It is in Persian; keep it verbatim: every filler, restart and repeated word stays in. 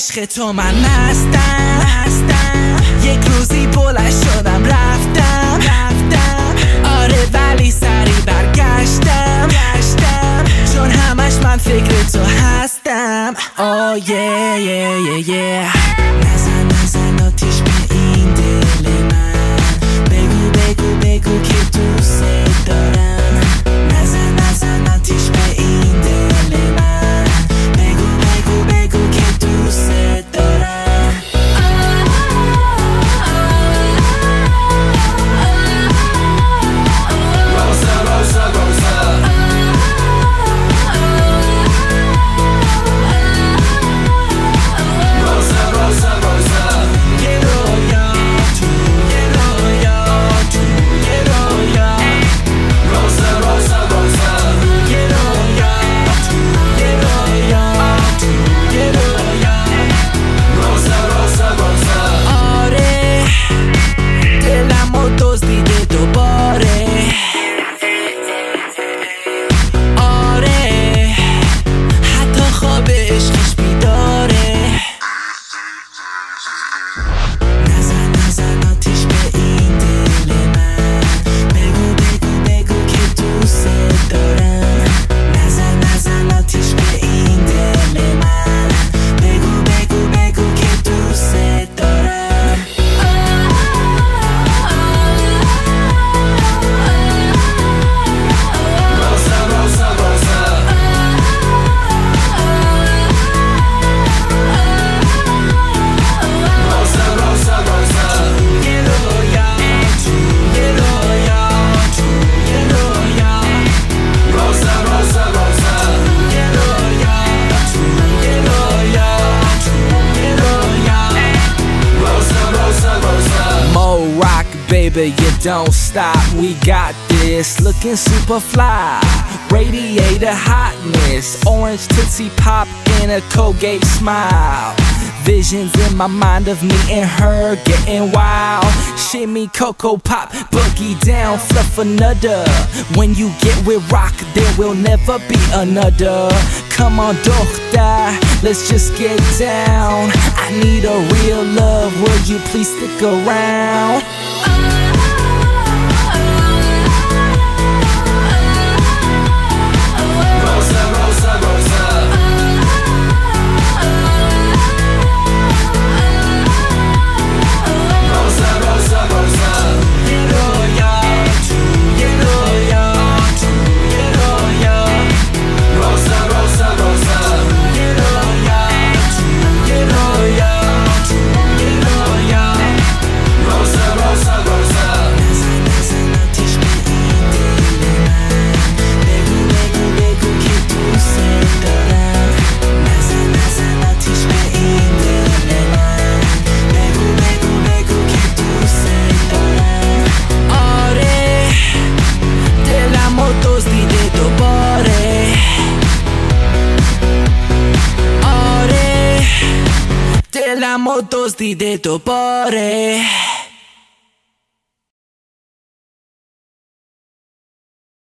عشق تو من مستم، یک روزی بلند شدم رفتم رفتم آره ولی سری برگشتم گشتم، چون همش من فکر تو هستم. آه یه یه یه یه نزن نزن آتیش به این دل من، بگو بگو بگو که دوست دارم. نزن نزن آتیش به این دل من، بگو بگو بگو که دوست دارم. روزا روزا روزا روزا روزا روزا یه رویا تو یه رویا تو یه رویا، روزا روزا روزا یه رویا تو یه رویا تو یه رویا. روزا روزا روزا آره دلمو دزدیده دوباره، آره حتی خواب عشقش بیداره. نزن نزن آتیش به این دل من، بگو بگو بگو که دوست دارم. نزن نزن آتیش به این دل من، بگو بگو بگو که دوست دارم. روزا روزا روزا روزا روزا روزا یه رویا تو یه رویا تو یه رویا، روزا روزا روزا یه رویا تو یه رویا تو یه رویا. روزا روزا روزا Mo rock, baby, you don't stop. We got this, looking super fly. Radiator hotness, orange tootsie pop in a Colgate smile. Visions in my mind of me and her getting wild. Shimmy, cocoa pop, boogie down, fluff another. When you get with rock, there will never be another. Come on, doctor, let's just get down. I need a real love, will you please stick around? روزا روزا روزا روزا روزا روزا یه رویا تو یه رویا تو یه رویا، روزا روزا روزا یه رویا تو یه رویا تو یه رویا. روزا روزا روزا نزن نزن آتیش به این دل من، بگو بگو بگو که دوست دارم. نزن نزن آتیش به این دل من، بگو بگو بگو که دوست دارم. آره دلمو دزدیده دوباره، آره دلمو دزدیده دوباره.